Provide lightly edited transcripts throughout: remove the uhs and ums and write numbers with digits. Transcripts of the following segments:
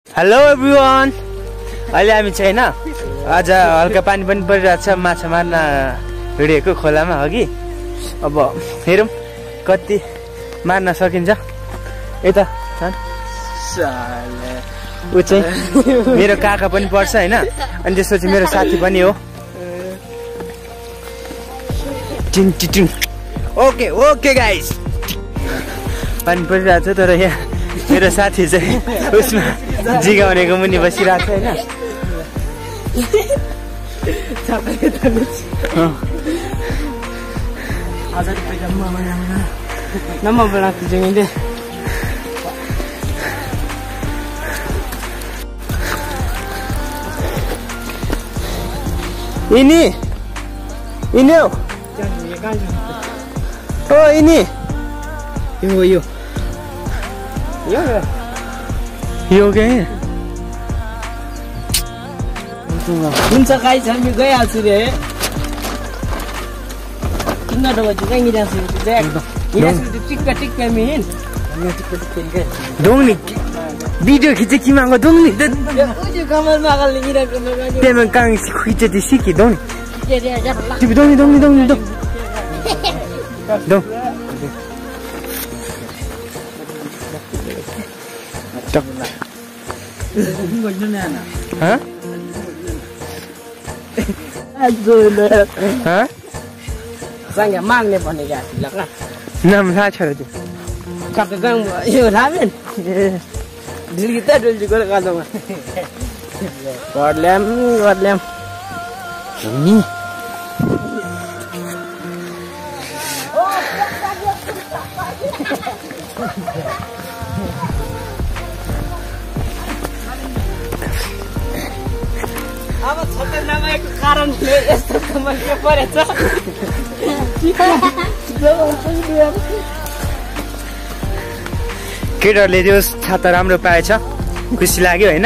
Hello everyone, अहिले हामी चाहिँ हैन आज हल्का पानी पनि परिरहेछ माछा मार्न हिँडेको खोलामा हगि। अब हेरौँ कति मार्न सकिन्छ। यता ऊ चाहिँ मेरो काका पनि पर्छ हैन, अनि त्यसपछि मेरो साथी पनि हो। ओके ओके गाइस, पानी परिरहेछ तर यहाँ मेरो साथी चाहिँ उसमा जिगाउनेको मुनि बसिरहेको छ हैन। ini oh ini यो कहीं हुन्छ गाइस, हामी गइहाल्छु रे। किन डबजी कहीं जान्छु देख यहाँ से टिक्का टिक्का मिहिन यहाँ टिक्का टिक्का दोंगनी वीडियो खींचे की मांगो दोंगनी ओ जो कमल मागल नि गिरा गर्नु ते मैं कांग खींचे ती सिकी दोंगनी के रे जा टिप दोंगनी दोंगनी दोंगनी दो हाँ हाँ संगे माग्ने भनेको लगा नाम थाहा छ र त्यो कता गाउँ यो रामेन दिल्ली त डुल्जी गरे गाउँमा गरल्याम नि अब छोटे नभएको कारणले यस्तो समस्या परेछ। केटाहरूले त्यो छाता राम्रो पाएछ, खुसी लाग्यो हैन।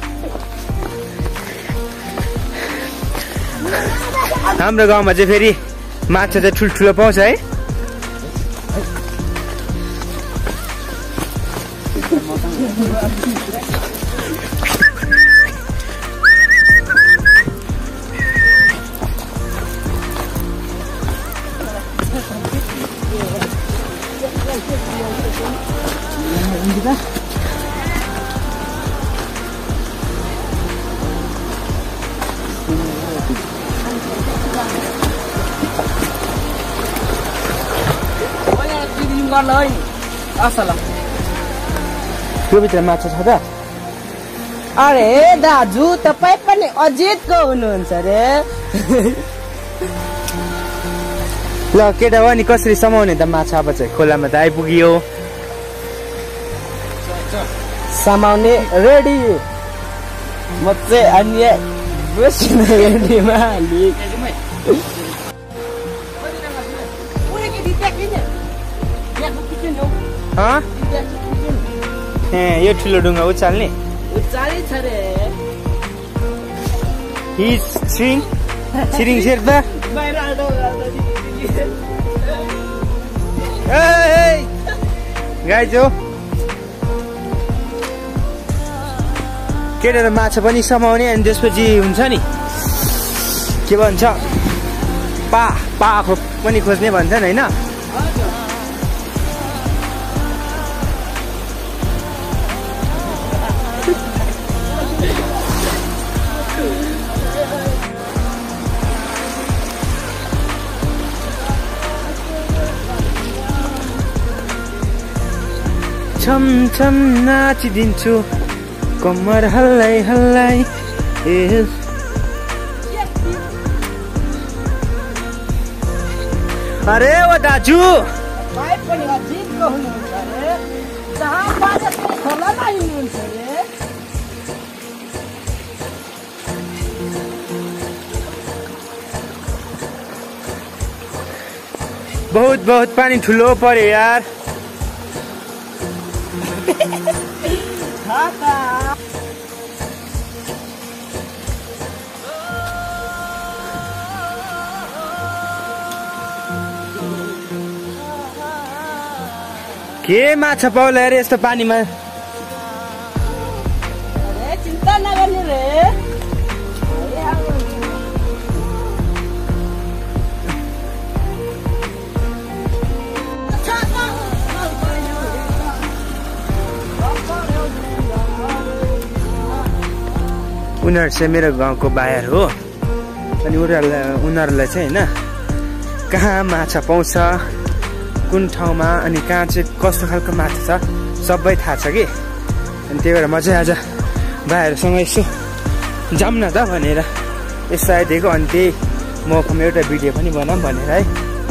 हाम्रो गाउँमा चाहिँ फेरि माछा चाहिँ ठुल्ठुलो पाउँछ है। त्यो भित्र माछा छ त? अरे दाजु तपाई पनि अजितको हुनुहुन्छ रे। ल केटा हो नि, कसरी समाउने त माछा? अब चाहिँ खोलामा त आइपुग्यो, समाउने रेडी। म चाहिँ अनि बस्नु रेडीमा यो ठुलो ढुङ्गा उचाल्ने छ रे। छिरिङ शेर्पा गाइज हो केटा माछा पनि समाउने, अनि त्यसपछि हुन्छ नि के भन्छ पाखो पनि खोज्ने भन्छन् हैन। छम छम नाचिदिन्छु कम्मर हल्लाई हल्लाई। अरे ओ दाजु पनि अजितको हुनुहुन्छ रे। जहाँ बाजे खोलामा हिँड्नुहुन्छ रे। बहुत पानी ठुलो पर्यो यार। के माछा पाउला रे यस्तो पानीमा? उनीहरू चाहिँ मेरो गाउँको बाहिर हो अनि उनीहरूलाई चाहिँ होइन कहाँ माछा पाउँछ कुन ठाउँमा अनि कहाँ चाहिँ कस्तो खालको माछा छ सबै थाहा छ कि अनि त्यही भएर म चाहिँ आज भाइहरूसँग यसो जाऊँ न त भनेर यसो आइदिएको अनि त्यही मौकामा एउटा भिडियो पनि बनाऊँ भनेर है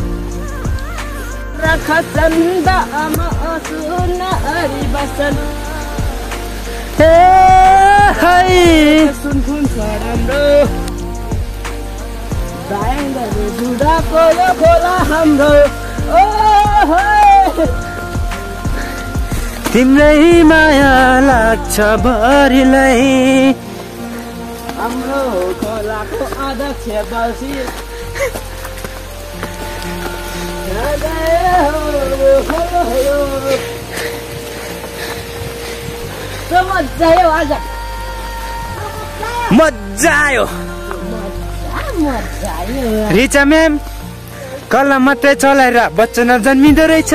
तिम्रै माया लाग्छ भरिलाई हाम्रो खोलाको अध्यक्ष बसी मजा आयो आज मजा आयो रिचा म्याम कल्ला मात्रै चलाएर बच्चा नजन्मिँदो रहेछ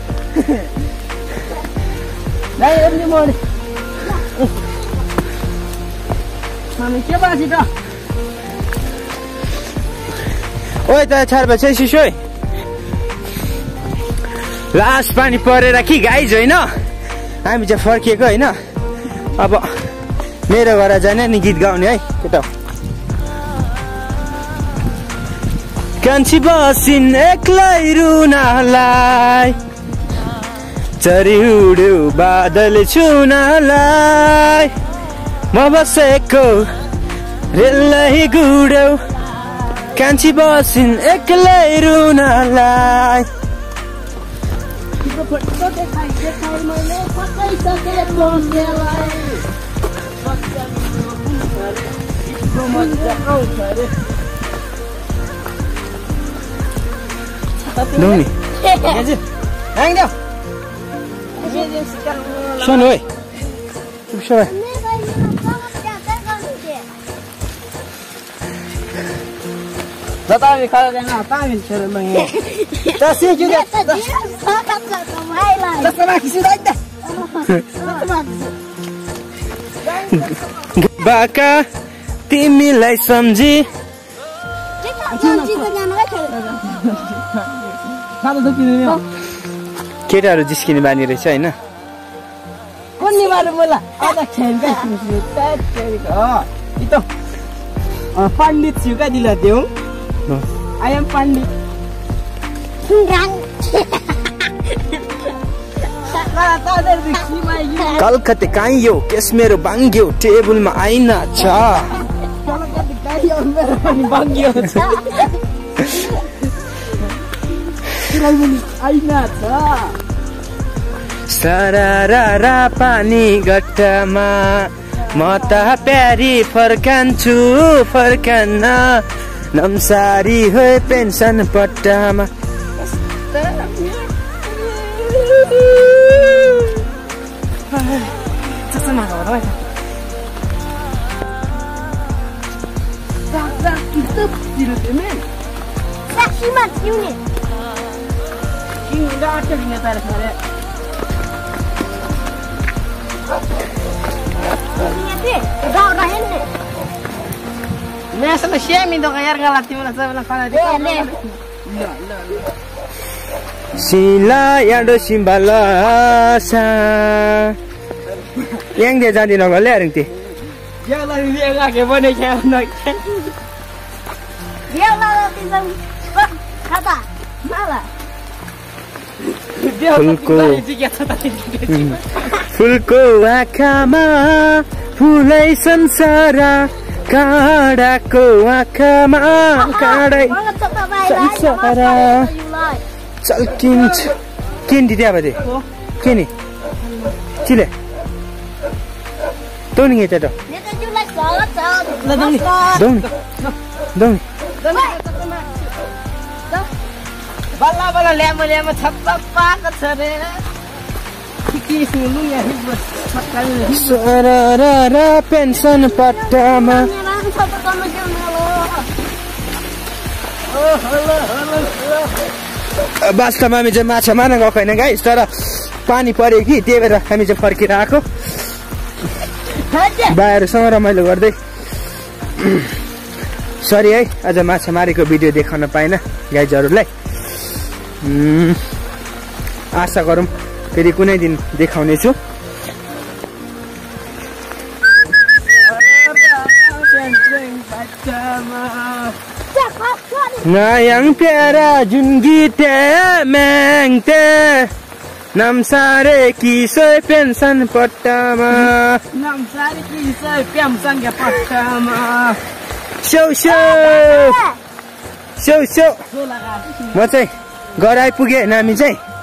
के बाजी त ओइ त छार्पा चाहिँ शिशोय लास्ट पानी परेर कि गाइज होइन हामी चाहिँ फर्किएको होइन अब मेरो घर जाने नि गीत गाउने है केटा कान्छी बसिन् एक्लै रुनालाई चरी उड्यो बादल छुनालाई म बसेको रेलै गुड्यौ कान्छी बसिन् एक्लै रुनालाई Noni. Hang down. Sean, oi. Sean. Tatawi kalau jangan tawin cara mengi. Tasih juga. Tasama kisi dah. Baka तिमीलाई सम्झी केटाहरू जिस्किने बानी रहेछ होइन पण्डित छु क्या दिलाते हो आई एम पण्डित कलकत्ते काइयो केस मेरो बाङ्ग्यो टेबलमा आइना छ सरारा पानी गट्टामा म त प्यारी फर्कान्छु फर्कन्न नम्सारी हो पेन्सन पट्टामा Sila yaado simbalasa yang dia jadi nak boleh ringti. Dia lagi dia lagi boleh saya nak. Dia lagi tisam kata malah. फुलको आँखामा फुलै संसारा काँडाको आँखामा काँडै संसारा चल्किन्छ के नि दिदी अब दे के नि चिले दोनी हेटे त दोनी दोनी बल्ला बल्ला ल्यामो छप्पा पाको छ रे के सुन्नु यहाँ सररा पेन्सन पट्टामा वास्तवमा हामी चाहिँ माछा मार्न गएको होइन गाइस तर पानी पर्यो कि त्यही भएर हामी चाहिँ फर्किएर आएको भाइहरूसँग रमाइलो गर्दै सरी है आज माछा मारेको भिडियो देखाउन पाएन गाइजहरूलाई। आशा गरौँ फेरि कुनै दिन देखाउने छु। Ngayang piara jungi te meng te nam sare ki soy pensan patama nam sare ki soy pensan ga patama show show show show म चाहिँ घर आइपुगे नामी चाहिँ